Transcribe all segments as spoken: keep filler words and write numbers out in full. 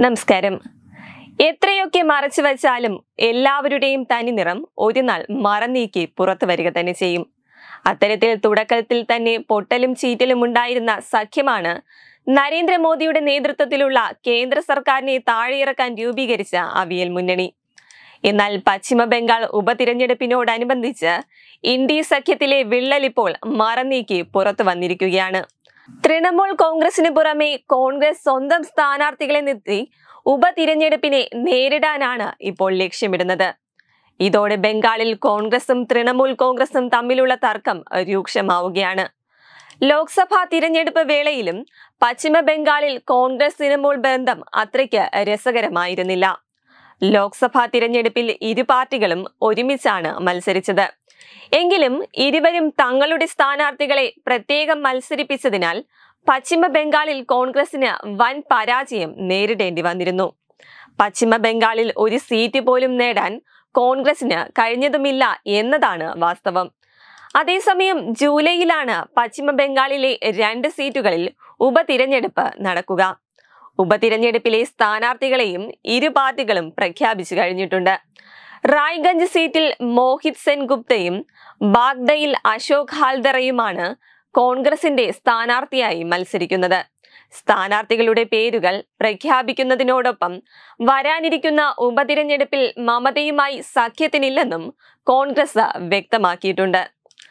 നമസ്കാരം. എത്രയൊക്കെ മറച്ചു വച്ചാലും എല്ലാവരുടെയും തനിനിറം ഒരു നാൾ മറനീക്കി പുറത്തു വരിക തന്നെ ചെയ്യും. അത്തരത്തിൽ തുടക്കത്തിൽ തന്നെ പൊട്ടലും ചീറ്റലും ഉണ്ടായിരുന്ന സഖ്യമാണ് നരേന്ദ്രമോദിയുടെ നേതൃത്വത്തിലുള്ള കേന്ദ്ര സർക്കാരിനെ താഴെയിറക്കാൻ രൂപീകരിച്ച അവിയൽ മുന്നണി. എന്നാൽ പശ്ചിമ ബംഗാൾ ഉപതിരഞ്ഞെടുപ്പിനോടനുബന്ധിച്ച് ഇന്ത്യ സഖ്യത്തിലെ വിള്ളൽ ഇപ്പോൾ മറനീക്കി പുറത്തു വന്നിരിക്കുകയാണ്. തൃണമൂൽ കോൺഗ്രസിന് പുറമെ കോൺഗ്രസ് സ്വന്തം സ്ഥാനാർത്ഥികളെ നിർത്തി ഉപതിരഞ്ഞെടുപ്പിനെ നേരിടാനാണ് ഇപ്പോൾ ലക്ഷ്യമിടുന്നത്. ഇതോടെ ബംഗാളിൽ കോൺഗ്രസും തൃണമൂൽ കോൺഗ്രസും തമ്മിലുള്ള തർക്കം രൂക്ഷമാവുകയാണ്. ലോക്സഭാ തിരഞ്ഞെടുപ്പ് വേളയിലും പശ്ചിമ ബംഗാളിൽ കോൺഗ്രസ് തൃണമൂൽ ബന്ധം അത്രയ്ക്ക് രസകരമായിരുന്നില്ല. ലോക്സഭാ തിരഞ്ഞെടുപ്പിൽ ഇരു പാർട്ടികളും ഒരുമിച്ചാണ് മത്സരിച്ചത്. എങ്കിലും ഇരുവരും തങ്ങളുടെ സ്ഥാനാർത്ഥികളെ പ്രത്യേകം മത്സരിപ്പിച്ചതിനാൽ പശ്ചിമ ബംഗാളിൽ കോൺഗ്രസിന് വൻ പരാജയം നേരിടേണ്ടി വന്നിരുന്നു. പശ്ചിമ ബംഗാളിൽ ഒരു സീറ്റ് പോലും നേടാൻ കോൺഗ്രസിന് കഴിഞ്ഞതുമില്ല എന്നതാണ് വാസ്തവം. അതേസമയം ജൂലൈയിലാണ് പശ്ചിമ ബംഗാളിലെ രണ്ട് സീറ്റുകളിൽ ഉപതിരഞ്ഞെടുപ്പ് നടക്കുക. ഉപതിരഞ്ഞെടുപ്പിലെ സ്ഥാനാർത്ഥികളെയും ഇരു പാർട്ടികളും പ്രഖ്യാപിച്ചു കഴിഞ്ഞിട്ടുണ്ട്. റായ്ഗഞ്ച് സീറ്റിൽ മോഹിത് സെൻ ഗുപ്തയും ബാഗ്ദയിൽ അശോക് ഹാൽദറയുമാണ് കോൺഗ്രസിന്റെ സ്ഥാനാർത്ഥിയായി മത്സരിക്കുന്നത്. സ്ഥാനാർത്ഥികളുടെ പേരുകൾ പ്രഖ്യാപിക്കുന്നതിനോടൊപ്പം വരാനിരിക്കുന്ന ഉപതിരഞ്ഞെടുപ്പിൽ മമതയുമായി സഖ്യത്തിനില്ലെന്നും കോൺഗ്രസ് വ്യക്തമാക്കിയിട്ടുണ്ട്.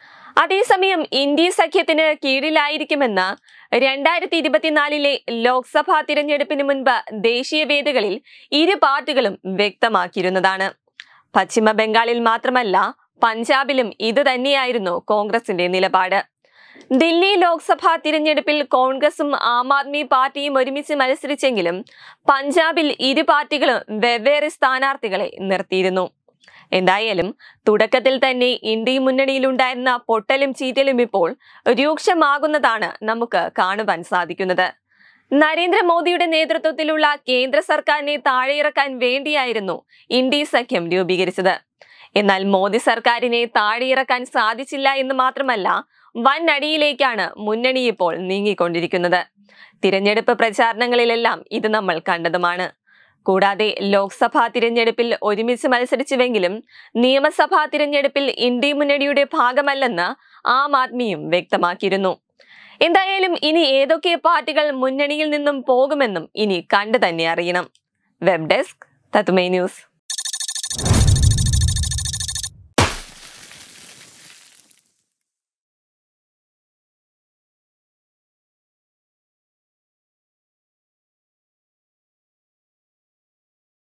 അതേസമയം ഇന്ത്യ സഖ്യത്തിന് കീഴിലായിരിക്കുമെന്ന് രണ്ടായിരത്തി ഇരുപത്തിനാലിലെ ലോക്സഭാ തിരഞ്ഞെടുപ്പിന് മുൻപ് ദേശീയ വേദികളിൽ ഇരു പാർട്ടികളും വ്യക്തമാക്കിയിരുന്നതാണ്. പശ്ചിമ ബംഗാളിൽ മാത്രമല്ല പഞ്ചാബിലും ഇത് തന്നെയായിരുന്നു കോൺഗ്രസിന്റെ നിലപാട്. ദില്ലി ലോക്സഭാ തിരഞ്ഞെടുപ്പിൽ കോൺഗ്രസും ആം ആദ്മി പാർട്ടിയും ഒരുമിച്ച് മത്സരിച്ചെങ്കിലും പഞ്ചാബിൽ ഇരു പാർട്ടികളും വെവ്വേറെ സ്ഥാനാർത്ഥികളെ നിർത്തിയിരുന്നു. എന്തായാലും തുടക്കത്തിൽ തന്നെ ഇന്ത്യ മുന്നണിയിലുണ്ടായിരുന്ന പൊട്ടലും ചീറ്റലും ഇപ്പോൾ രൂക്ഷമാകുന്നതാണ് നമുക്ക് കാണുവാൻ സാധിക്കുന്നത്. നരേന്ദ്രമോദിയുടെ നേതൃത്വത്തിലുള്ള കേന്ദ്ര സർക്കാരിനെ താഴെയിറക്കാൻ വേണ്ടിയായിരുന്നു ഇന്ത്യ സഖ്യം രൂപീകരിച്ചത്. എന്നാൽ മോദി സർക്കാരിനെ താഴെയിറക്കാൻ സാധിച്ചില്ല എന്ന് മാത്രമല്ല, വൻ അടിയിലേക്കാണ് മുന്നണി ഇപ്പോൾ നീങ്ങിക്കൊണ്ടിരിക്കുന്നത്. തിരഞ്ഞെടുപ്പ് പ്രചാരണങ്ങളിലെല്ലാം ഇത് നമ്മൾ കണ്ടതുമാണ്. കൂടാതെ ലോക്സഭാ തിരഞ്ഞെടുപ്പിൽ ഒരുമിച്ച് മത്സരിച്ചുവെങ്കിലും നിയമസഭാ തിരഞ്ഞെടുപ്പിൽ ഇന്ത്യ മുന്നണിയുടെ ഭാഗമല്ലെന്ന് ആം ആദ്മിയും വ്യക്തമാക്കിയിരുന്നു. എന്തായാലും ഇനി ഏതൊക്കെ പാർട്ടികൾ മുന്നണിയിൽ നിന്നും പോകുമെന്നും ഇനി കണ്ടു തന്നെ അറിയണം. Web desk Tatwamayi news.